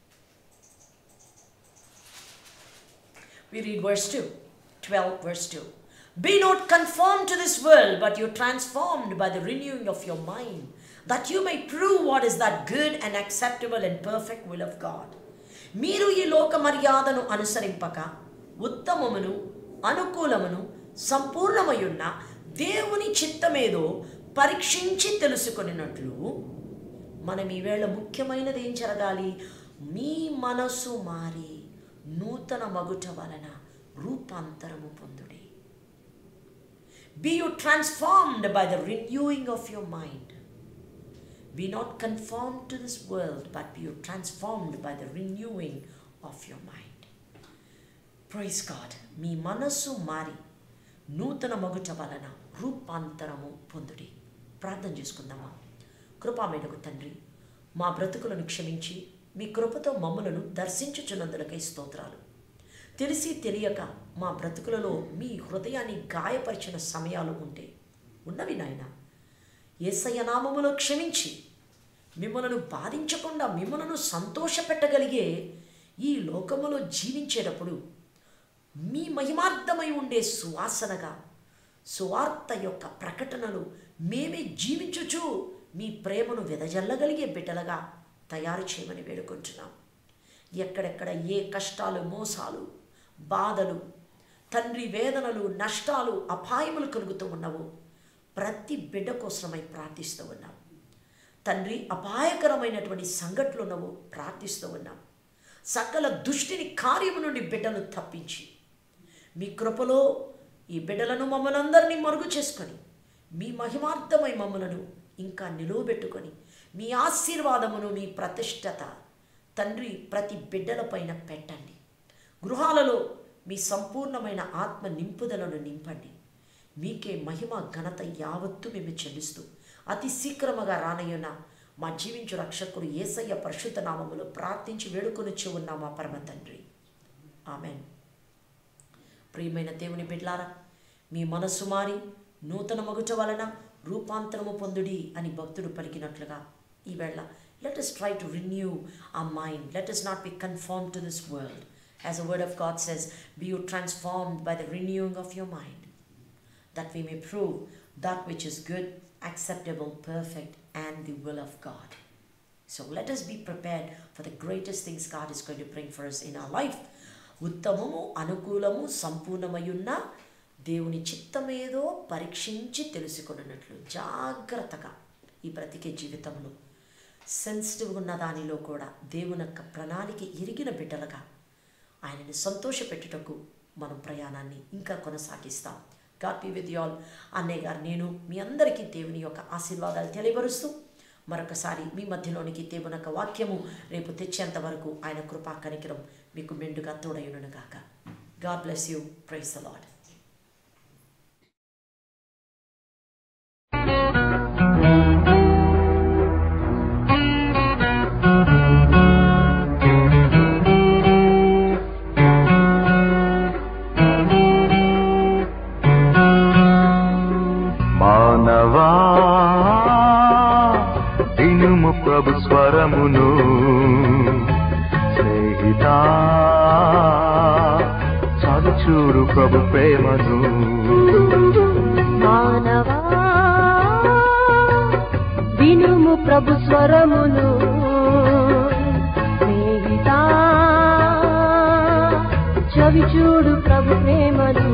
S3: We read verse two, twelve verse two. Be not conformed to this world, but you transformed by the renewing of your mind, that you may prove what is that good and acceptable and perfect will of God. మీరు ఈ లోక మర్యాదను అనుసరింపక ఉత్తమమును అనుకూలమును సంపూర్ణమయున్న దేవుని చిత్తమేదో పరీక్షించి తెలుసుకొనినట్లు మనం ఈవేళ ముఖ్యమైనది ఏం జరగాలి? మీ మనసు మారి నూతన మగుట వలన రూపాంతరము పొందుడి. Be you transformed by the renewing of your mind. Be not conformed to this world, but be you transformed by the renewing of your mind. Praise God. మీ మనసు మారి నూతన మగుట వలన రూపాంతరము పొందుడి. ప్రార్థన చేసుకుందామా? కృపామేడకు తండ్రి, మా బ్రతుకులను క్షమించి మీ కృపతో మమ్ములను దర్శించుచున్నందులకై స్తోత్రాలు. తెలిసి తెలియక మా బ్రతుకులలో మీ హృదయాన్ని గాయపరిచిన సమయాలు ఉంటే ఉన్నవి నాయన. యేసయ్య నామములో క్షమించి మిమ్మలను బాధించకుండా మిమ్మలను సంతోషపెట్టగలిగే ఈ లోకములో జీవించేటప్పుడు మీ మహిమార్థమై ఉండే సువాసనగా సువార్త యొక్క ప్రకటనలు మేమే జీవించుచు మీ ప్రేమను వెదజల్లగలిగే బిడ్డలుగా తయారు చేయమని వేడుకుంటున్నాం. ఎక్కడెక్కడ ఏ కష్టాలు, మోసాలు, బాధలు, తండ్రి వేదనలు, నష్టాలు, అపాయములు కలుగుతూ ఉన్నావో ప్రతి బిడ్డ కోసమై ప్రార్థిస్తూ ఉన్నాం తండ్రి. అపాయకరమైనటువంటి సంఘటనలు ఉన్నవో ప్రార్థిస్తూ ఉన్నాం. సకల దుష్టిని కార్యము నుండి బిడ్డను తప్పించి మీ కృపలో ఈ బిడ్డలను మమ్మల్ని అందరినీ మరుగు చేసుకొని మీ మహిమార్థమై మమ్మలను ఇంకా నిలువబెట్టుకొని మీ ఆశీర్వాదమును, మీ ప్రతిష్టత తండ్రి ప్రతి బిడ్డలపైన పెట్టండి. గృహాలలో మీ సంపూర్ణమైన ఆత్మ నింపుదలను నింపండి. మీకే మహిమ ఘనత యావత్తు మేము చెల్లిస్తూ అతి శీఘ్రముగా రానయ్యున్న మా జీవించు రక్షకుడు యేసయ్య పరిశుద్ధ నామములో ప్రార్థించి వేడుకొనిచ్చి ఉన్నాం మా పరమ తండ్రి. ఆమెన్. ప్రియమైన దేవుని బిడ్డలారా, మీ మనస్సు మారి నూతన మగుట వలన రూపాంతరము పొందుడి అని భక్తుడు పలికినట్లుగా ఈవేళ let us try to renew our mind. Let us not be conformed to this world. As the word of God says, be you transformed by the renewing of your mind, that we may prove that which is good, acceptable, perfect, and the will of God. So let us be prepared for the greatest things God is going to bring for us in our life. ఉత్తమము అనుకూలము సంపూర్ణమయున్న దేవుని చిత్తమేదో పరీక్షించి తెలుసుకున్నట్లు జాగ్రత్తగా ఈ బ్రతికే జీవితంలో సెన్సిటివ్గా ఉన్న దానిలో కూడా దేవుని యొక్క ప్రణాళిక ఎరిగిన బిడ్డలుగా ఆయనని సంతోషపెట్టుటకు మనం ప్రయాణాన్ని ఇంకా కొనసాగిస్తాం. God be with you all. అన్నయ్య గారు నేను మీ అందరికీ దేవుని యొక్క ఆశీర్వాదాలు తెలియపరుస్తూ మరొకసారి మీ మధ్యలోనికి దేవుని యొక్క వాక్యము రేపు తెచ్చేంత వరకు ఆయన కృపా కనికరం మీకు మెండుగా తోడయును గాక. God bless you. Praise the Lord.
S4: Thank you. మానవా వినుము ప్రభు స్వరమును, స్నేహితా చాలు చూడు ప్రభు ప్రేమను.
S5: మానవా వినుము ప్రభు స్వరమును, స్నేహితా చవి చూడు ప్రభు ప్రేమను.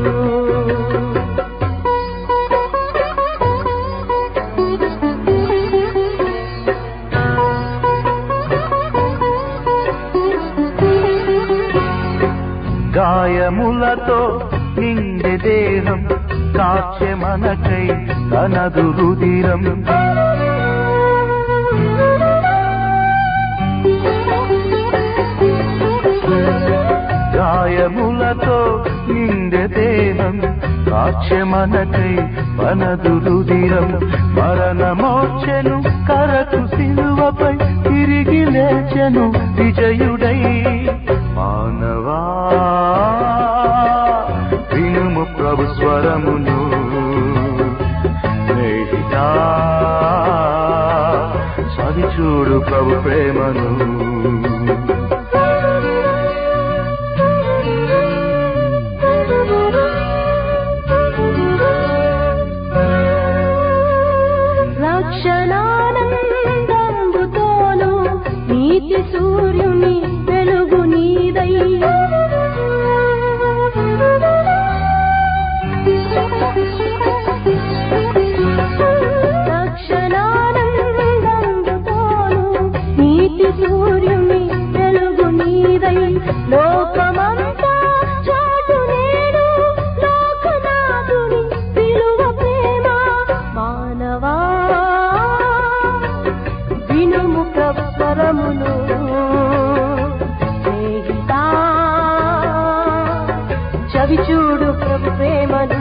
S4: గాయములతో నిండే దేహం కాచె మనకై తనదు రుధిరం. గాయములతో నిండే దేహం కాచె మనకై తనదు రుధిరం. మరణమోచెను కరకు సిలువపై తిరిగి లేచెను విజయుడై. మానవా వినుము ప్రభు స్వరమును, స్నేహితా చవి చూడు ప్రభు ప్రేమను.
S5: రక్షణానందంబుతోను నీతి సూర్యుని వెలుగు నీదై. రక్షణానందంబుతోను నీతి సూర్యుని వెలుగు నీదై. లోకమంతా చాటు నేడు లోకనాథుని విలువ ప్రేమ. మానవా వినుము ప్రభు స్వరమును, స్నేహితా చవి చూడు ప్రభు ప్రేమను.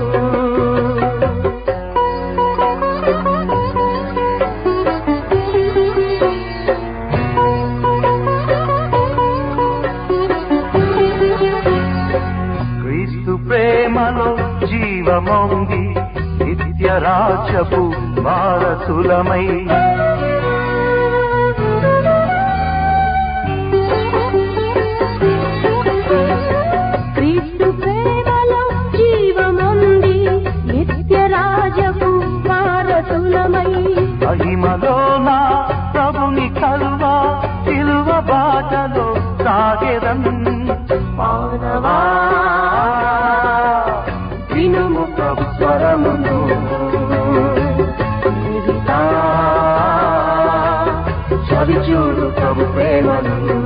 S4: క్రీస్తు ప్రేమలో జీవమొంగి నిత్య రాజ్యపు వారసులమై.
S5: క్రీస్తు ప్రేమలో జీవమొంది నిత్య రాజపు వారసులమై.
S4: మహిమలో నా ప్రభుని కలువా సిలువ బాటలో సాగెదం. మానవా వినుము ప్రభు స్వరమును, స్నేహితా చవి చూడు ప్రభు ప్రేమను.